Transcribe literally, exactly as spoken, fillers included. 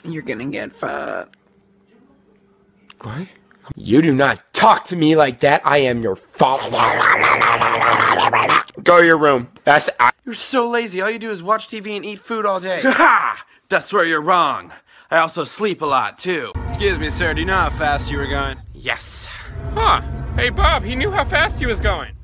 You're gonna get fat. What? You do not talk to me like that. I am your father. Go to your room. That's I You're so lazy. All you do is watch T V and eat food all day. Ha! That's where you're wrong. I also sleep a lot, too. Excuse me, sir. Do you know how fast you were going? Yes. Huh. Hey, Bob, he knew how fast he was going.